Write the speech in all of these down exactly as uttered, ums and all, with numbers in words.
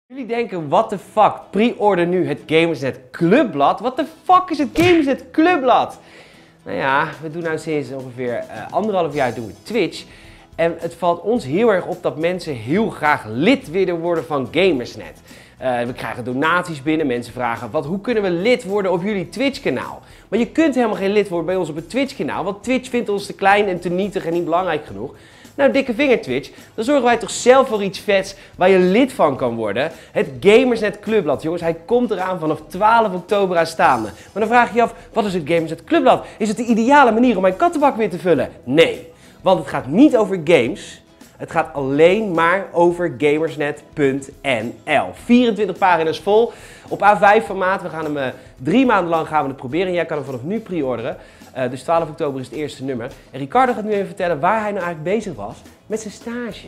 Jullie denken, what the fuck, pre-order nu het Gamersnet Clubblad? What the fuck is het Gamersnet Clubblad? Nou ja, we doen nou sinds ongeveer uh, anderhalf jaar doen we Twitch. En het valt ons heel erg op dat mensen heel graag lid willen worden van Gamersnet. Uh, we krijgen donaties binnen, mensen vragen, wat, hoe kunnen we lid worden op jullie Twitch kanaal? Maar je kunt helemaal geen lid worden bij ons op het Twitch kanaal, want Twitch vindt ons te klein en te nietig en niet belangrijk genoeg. Nou, dikke vinger Twitch, dan zorgen wij toch zelf voor iets vets waar je lid van kan worden. Het Gamersnet Clubblad, jongens, hij komt eraan vanaf twaalf oktober aanstaande. Maar dan vraag je je af, wat is het Gamersnet Clubblad? Is het de ideale manier om mijn kattenbak weer te vullen? Nee, want het gaat niet over games. Het gaat alleen maar over gamersnet punt n l. vierentwintig pagina's vol, op A vijf formaat. We gaan hem uh, drie maanden lang gaan we het proberen en jij kan hem vanaf nu pre-orderen. Uh, dus twaalf oktober is het eerste nummer. En Ricardo gaat nu even vertellen waar hij nou eigenlijk bezig was met zijn stage.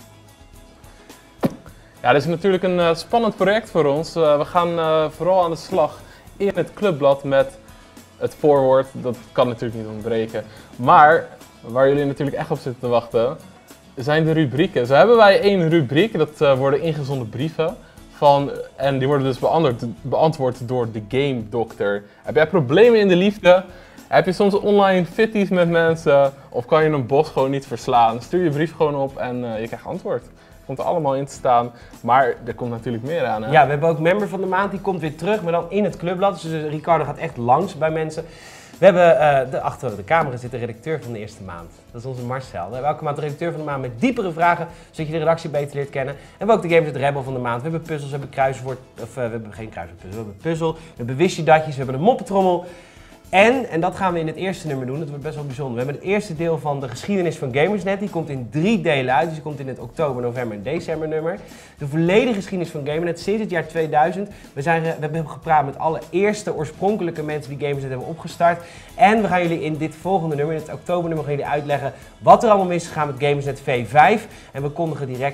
Ja, dit is natuurlijk een uh, spannend project voor ons. Uh, we gaan uh, vooral aan de slag in het clubblad met het voorwoord. Dat kan natuurlijk niet ontbreken. Maar waar jullie natuurlijk echt op zitten te wachten, zijn de rubrieken. Zo hebben wij één rubriek, dat uh, worden ingezonden brieven. Van, en die worden dus beantwoord, beantwoord door de Game Doctor. Heb jij problemen in de liefde? Heb je soms online fitties met mensen? Of kan je een bos gewoon niet verslaan? Stuur je brief gewoon op en uh, je krijgt antwoord. Komt er allemaal in te staan. Maar er komt natuurlijk meer aan. Hè? Ja, we hebben ook member van de maand, die komt weer terug, maar dan in het clubblad. Dus uh, Ricardo gaat echt langs bij mensen. We hebben uh, de, achter de camera zit de redacteur van de eerste maand. Dat is onze Marcel. We hebben elke maand de redacteur van de maand met diepere vragen, zodat je de redactie beter leert kennen. En we hebben ook de Gamersnet Rebel van de maand. We hebben puzzels, we hebben kruiswoord, of uh, we hebben geen kruiswoordpuzzel, we hebben puzzel, we hebben wist-je-datjes, we hebben een moppetrommel. En, en dat gaan we in het eerste nummer doen, dat wordt best wel bijzonder. We hebben het eerste deel van de geschiedenis van Gamersnet, die komt in drie delen uit. Dus die komt in het oktober, november en december nummer. De volledige geschiedenis van Gamersnet sinds het jaar tweeduizend. We, zijn, we hebben gepraat met alle eerste oorspronkelijke mensen die Gamersnet hebben opgestart. En we gaan jullie in dit volgende nummer, in het oktobernummer, gaan jullie uitleggen wat er allemaal mis is gegaan met Gamersnet V vijf. En we kondigen direct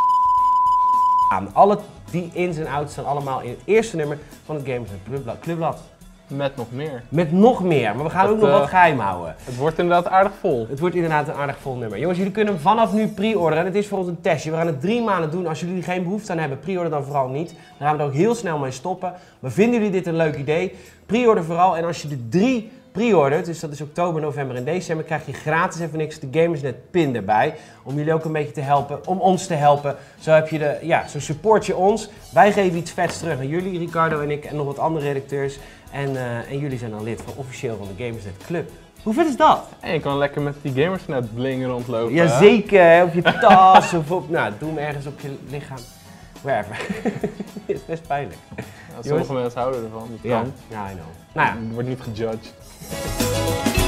aan. Alle die ins en outs staan allemaal in het eerste nummer van het Gamersnet Clubblad. Met nog meer. Met nog meer, maar we gaan dat, ook nog uh, wat geheim houden. Het wordt inderdaad aardig vol. Het wordt inderdaad een aardig vol nummer. Jongens, jullie kunnen hem vanaf nu pre-orderen en het is voor ons een testje. We gaan het drie maanden doen. Als jullie er geen behoefte aan hebben, pre-order dan vooral niet. Dan gaan we er ook heel snel mee stoppen. Maar vinden jullie dit een leuk idee? Pre-order vooral en als je de drie pre-ordert, dus dat is oktober, november en december, krijg je gratis even niks de Gamersnet pin erbij. Om jullie ook een beetje te helpen, om ons te helpen. Zo heb je de, ja, zo support je ons. Wij geven iets vets terug aan jullie, Ricardo en ik en nog wat andere redacteurs. En, uh, en jullie zijn dan lid van officieel van de Gamersnet Club. Hoe vet is dat? En je kan lekker met die Gamersnet bling rondlopen. Jazeker, op je tas of op, nou, doe hem ergens op je lichaam. Wherever. Het is best pijnlijk. Ja, sommige mensen houden ervan. Ja, ja, I know. Nou ja. Het wordt niet gejudged.